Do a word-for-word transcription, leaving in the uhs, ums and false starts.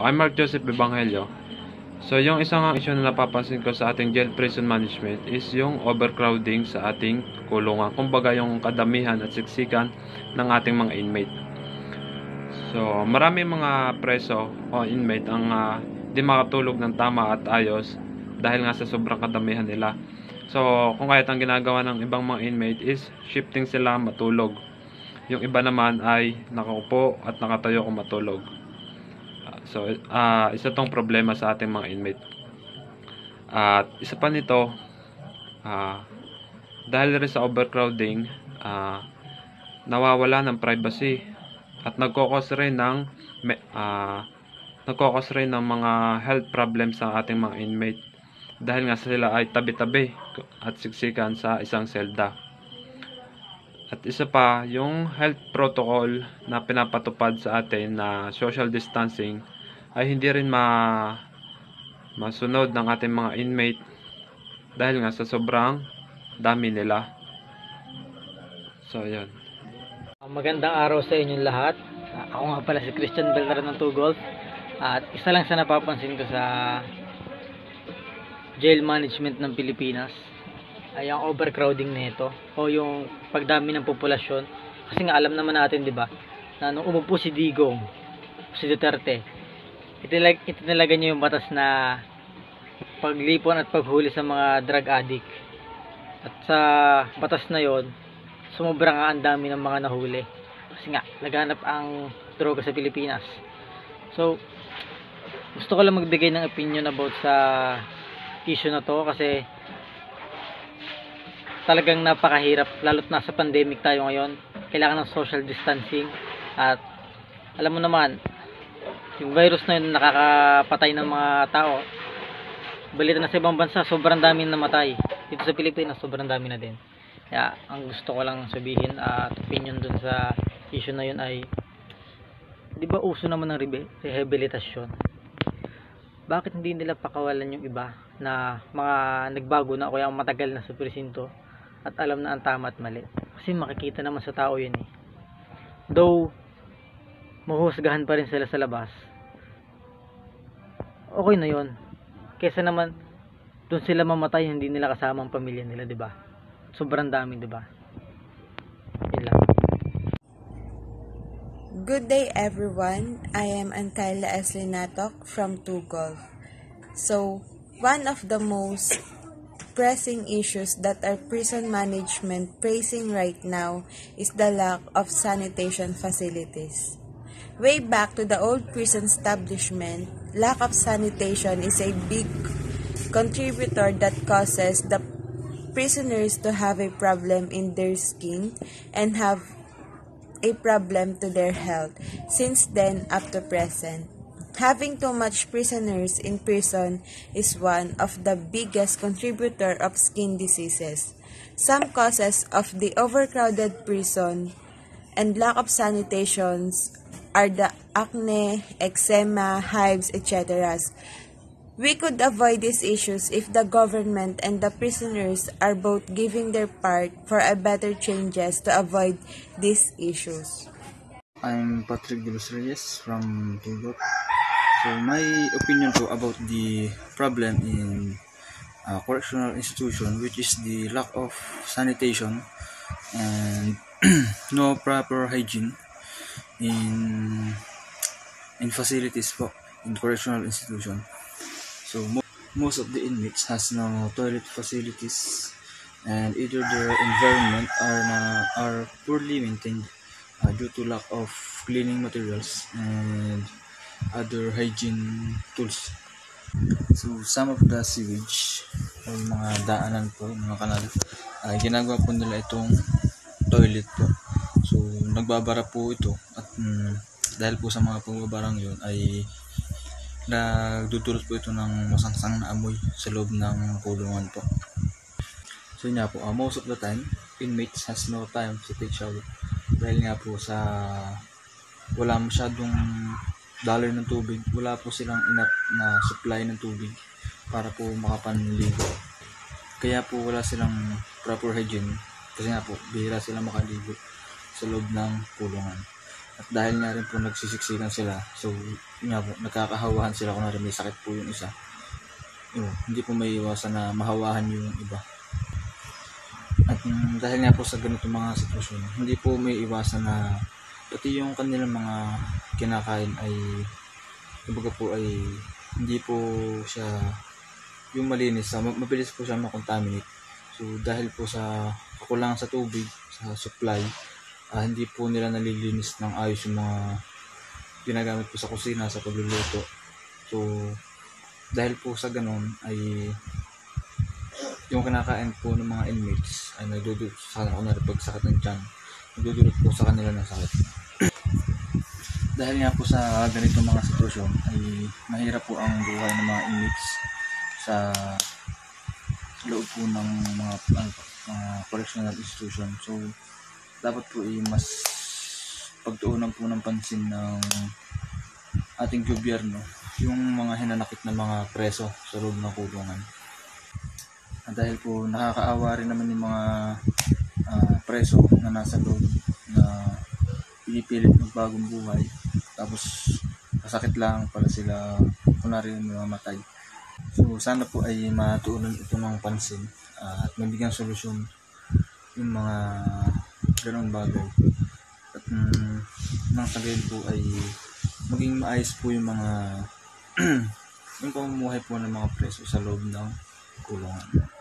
I'm Mark Joseph Evangelio. So, yung isang issue na napapansin ko sa ating jail prison management is yung overcrowding sa ating kulungan. Kumbaga, yung kadamihan at siksikan ng ating mga inmate. So, marami mga preso o inmate ang uh, di makatulog ng tama at ayos dahil nga sa sobrang kadamihan nila. So, kung kahit ang ginagawa ng ibang mga inmate is shifting sila matulog. Yung iba naman ay nakaupo at nakatayo kung matulog. So, uh, isa tong problema sa ating mga inmate. At uh, isa pa nito, uh, dahil rin sa overcrowding, uh, nawawala ng privacy at nagkokos rin ng uh, nagkokos rin ng mga health problems sa ating mga inmate dahil nga sila ay tabi-tabi at siksikan sa isang selda. At isa pa, yung health protocol na pinapatupad sa atin na social distancing ay hindi rin ma masunod ng ating mga inmate dahil nga sa sobrang dami nila. So, yun. Magandang araw sa inyong lahat. Ako nga pala si Christian Beltran ng two Golf. At isa lang sa napapansin ko sa jail management ng Pilipinas ay ang overcrowding nito o yung pagdami ng populasyon. Kasi nga alam naman natin, di ba, na nung umupo si Digong, si Duterte, itilag, itinalaga niya yung batas na paglipon at paghuli sa mga drug addict. At sa batas na yon, sumobra nga ang dami ng mga nahuli. Kasi nga, laganap ang droga sa Pilipinas. So, gusto ko lang magbigay ng opinion about sa issue na to kasi talagang napakahirap, lalo't nasa pandemic tayo ngayon. Kailangan ng social distancing at alam mo naman, yung virus na yun nakakapatay ng mga tao. Balita na sa ibang bansa, sobrang dami namatay. Dito sa Pilipinas, sobrang dami na din. Kaya, ang gusto ko lang sabihin at opinion dun sa issue na yun ay, di ba uso naman ng rehabilitasyon? Bakit hindi nila pakawalan yung iba na mga nagbago na o kaya matagal na sa presinto at alam na ang tama at mali? Kasi makikita naman sa tao yun eh. Though mahuhusgahan pa rin sila sa labas, okay na yun. Kesa naman doon sila mamatay, hindi nila kasama ang pamilya nila, di ba? Sobrang dami, di ba? Yun lang. Good day everyone. I am Ankyla Eslinatok from two Golf. So, one of the most pressing issues that our prison management facing right now is the lack of sanitation facilities. Way back to the old prison establishment, lack of sanitation is a big contributor that causes the prisoners to have a problem in their skin and have a problem to their health since then up to present. Having too much prisoners in prison is one of the biggest contributor of skin diseases. Some causes of the overcrowded prison and lack of sanitations are the acne, eczema, hives, et cetera. We could avoid these issues if the government and the prisoners are both giving their part for a better changes to avoid these issues. I'm Patrick De Los Reyes from Tugot. So my opinion po about the problem in uh, correctional institution, which is the lack of sanitation and no proper hygiene in in facilities po in correctional institution. So mo most of the inmates has no toilet facilities, and either their environment are na, are poorly maintained uh, due to lack of cleaning materials and other hygiene tools. So some of the sewage o mga daanan po, mga kanal, uh, ginagawa po nila itong toilet po. So nagbabara po ito at um, dahil po sa mga pagbabarang yun ay nagdudulot po ito ng masangsang na amoy sa loob ng kulungan po. So yun nga po, uh, most of the time inmates has no time to take shower dahil nga po sa wala masyadong dollar ng tubig, wala po silang enough na supply ng tubig para po makapanligo. Kaya po wala silang proper hygiene kasi nga po bihira sila makaligo sa loob ng kulungan. At dahil nga rin po nagsisiksikan sila, so yun nga po, nagkakahawahan sila kung may sakit po yung isa. Yun, hindi po may iwasan na mahawahan yung iba. At um, dahil nga po sa ganito mga sitwasyon, hindi po may iwasan na pati yung kanilang mga kinakain ay kumbaga po ay hindi po siya yung malinis, sa mabilis po siya makontaminate. So dahil po sa kakulangan sa tubig, sa supply, uh, hindi po nila nalilinis ng ayos yung mga ginagamit po sa kusina, sa pagluluto. So dahil po sa ganun ay yung kinakain po ng mga inmates ay nagdudulot sa kanila, kunwari pag sakit ng tiyan, nagdudulot po sa kanila ng sakit. Dahil nga po sa ganitong mga sitwasyon ay mahirap po ang buhay ng mga inmates sa loob po ng mga, mga, mga correctional institution. So dapat po ay mas pagtuunan po ng pansin ng ating gobyerno yung mga hinanakit na mga preso sa loob ng kulungan. At dahil po nakakaawa rin naman yung mga uh, preso na nasa loob na pinipilit magbagong buhay, tapos kasakit lang para sila kunwari mamatay. So sana po ay matuunan ito ng pansin uh, at mabigyan solusyon yung mga ganong bagay. At um, nang sa gayon po ay maging maayos po yung mga yung pamumuhay po ng mga preso sa loob ng kulungan.